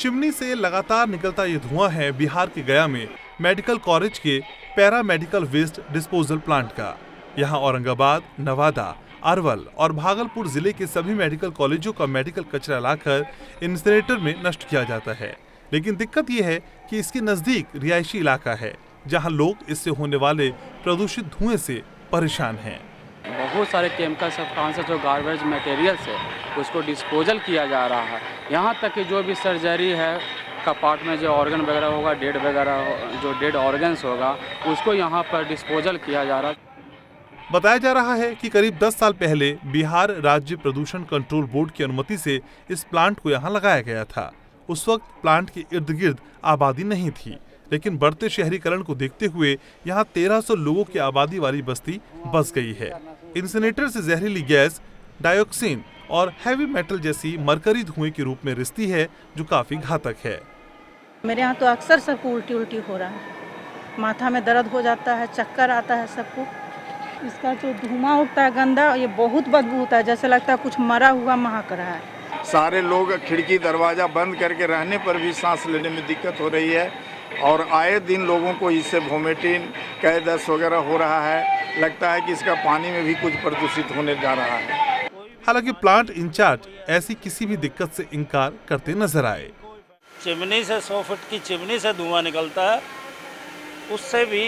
Chimney से लगातार निकलता ये धुआं है बिहार के गया में मेडिकल कॉलेज के para medical waste disposal plant का। यहाँ औरंगाबाद, नवादा, अरवल और भागलपुर जिले के सभी मेडिकल कॉलेजों का मेडिकल कचरा लाकर इंसिनरेटर में नष्ट किया जाता है। लेकिन दिक्कत यह है कि इसके नजदीक रिहायशी इलाका है, जहां लोग इससे होने वाले प्रदूषित धुएं से परेशान हैं। बहुत सारे केमिकल सब्सटेंस जो गार्बेज मटेरियल्स है उसको डिस्पोजल किया जा रहा है। यहाँ तक कि जो भी सर्जरी है का पार्ट में जो ऑर्गन वगैरह होगा, डेड वगैरह जो डेड ऑर्गन्स होगा उसको यहाँ पर डिस्पोजल किया जा रहा है। बताया जा रहा है कि करीब 10 साल पहले बिहार राज्य प्रदूषण कंट्रोल बोर्ड की अनुमति से इस प्लांट को यहाँ लगाया गया था। उस वक्त प्लांट के इर्द गिर्द आबादी नहीं थी, लेकिन बढ़ते शहरीकरण को देखते हुए यहाँ 1300 लोगों की आबादी वाली बस्ती बस गई है। इंसिनरेटर से जहरीली गैस, डाइऑक्सिन और हैवी मेटल जैसी मरकरी धुएं के रूप में रिसती है, जो काफी घातक है। मेरे यहाँ तो अक्सर सबको उल्टी हो रहा है, माथा में दर्द हो जाता है, चक्कर आता है सबको। इसका जो धुआं उठता है गंदा, ये बहुत बदबू होता है, जैसे लगता है कुछ मरा हुआ महक रहा है। सारे लोग खिड़की दरवाजा बंद करके रहने पर भी सांस लेने में दिक्कत हो रही है और आए दिन लोगों को इससे वोमिटिंग, कैदस वगैरह हो रहा है। लगता है कि इसका पानी में भी कुछ प्रदूषित होने जा रहा है। हालांकि प्लांट इंचार्ज ऐसी किसी भी दिक्कत से इनकार करते नजर आए। चिमनी से 100 फुट की चिमनी से धुआं निकलता है, उससे भी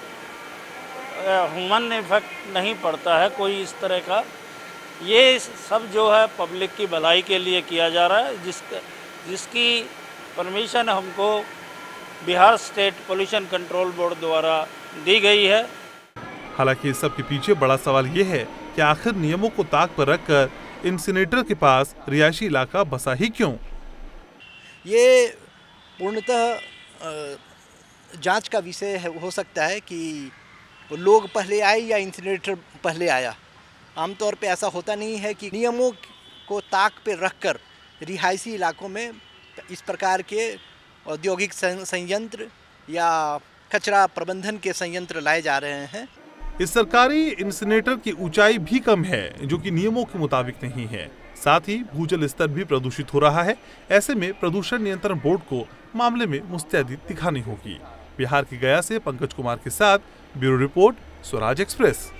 ह्यूमन इफेक्ट नहीं पड़ता है कोई इस तरह का। ये सब जो है पब्लिक की भलाई के लिए किया जा रहा है, जिसकी परमिशन हमको Bihar state pollution control board द्वारा दी गई है। हालांकि इस सब के पीछे बड़ा सवाल ये है कि आखिर नियमों को ताक पर रखकर इंसिनरेटर के पास रिहायशी इलाका बसा ही क्यों? ये पूर्णतः जांच का विषय हो सकता है कि लोग पहले आए या इंसिनरेटर पहले आया। आमतौर पे ऐसा होता नहीं है कि नियमों को ताक पे रखकर रिहायशी इलाकों में इस प्रकार के औद्योगिक संयंत्र या कचरा प्रबंधन के संयंत्र लाए जा रहे हैं। इस सरकारी इंसिनरेटर की ऊंचाई भी कम है, जो कि नियमों के मुताबिक नहीं है। साथ ही भूजल स्तर भी प्रदूषित हो रहा है। ऐसे में प्रदूषण नियंत्रण बोर्ड को मामले में मुस्तैदी दिखानी होगी। बिहार के गया से पंकज कुमार के साथ ब्यूरो रिपोर्ट, स्वराज एक्सप्रेस।